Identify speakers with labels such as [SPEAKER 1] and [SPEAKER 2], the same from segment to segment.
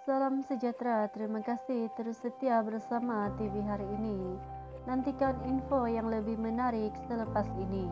[SPEAKER 1] Salam sejahtera, terima kasih terus setia bersama TV hari ini. Nantikan info yang lebih menarik selepas ini.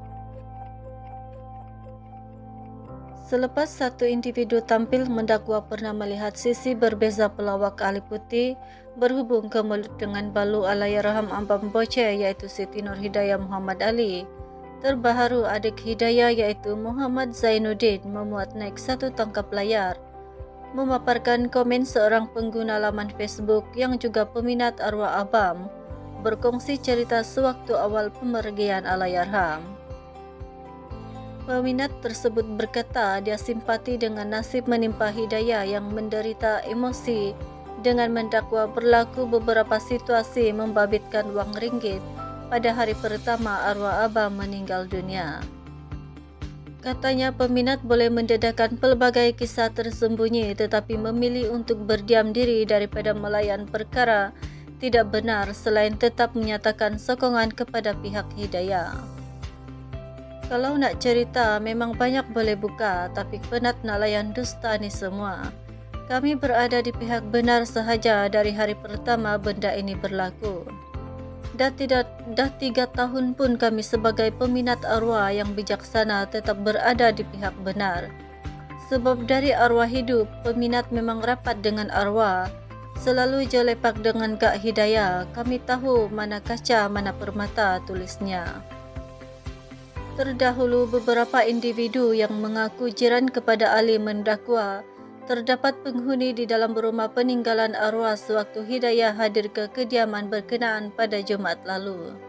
[SPEAKER 1] Selepas satu individu tampil mendakwa pernah melihat sisi berbeza pelawak Ali Putih berhubung ke mulut dengan balu Allahyarham Ambam Boceh yaitu Siti Nurhidayah Muhammad Ali. Terbaru adik Hidayah yaitu Muhammad Zainuddin memuat naik satu tangkap layar, memaparkan komen seorang pengguna laman Facebook yang juga peminat arwah Abam, berkongsi cerita sewaktu awal pemergian Allahyarham. Peminat tersebut berkata dia simpati dengan nasib menimpa Hidayah yang menderita emosi dengan mendakwa berlaku beberapa situasi membabitkan wang ringgit pada hari pertama arwah Abam meninggal dunia. Katanya peminat boleh mendedahkan pelbagai kisah tersembunyi tetapi memilih untuk berdiam diri daripada melayan perkara tidak benar selain tetap menyatakan sokongan kepada pihak Hidayah. Kalau nak cerita memang banyak boleh buka, tapi penat nak layan dusta ni semua. Kami berada di pihak benar sahaja dari hari pertama benda ini berlaku. Dah 3 tahun pun kami sebagai peminat arwah yang bijaksana tetap berada di pihak benar. Sebab dari arwah hidup, peminat memang rapat dengan arwah. Selalu je lepak dengan Kak Hidayah, kami tahu mana kaca, mana permata, tulisnya. Terdahulu beberapa individu yang mengaku jiran kepada Ali mendakwa terdapat penghuni di dalam rumah peninggalan arwah sewaktu Hidayah hadir ke kediaman berkenaan pada Jumaat lalu.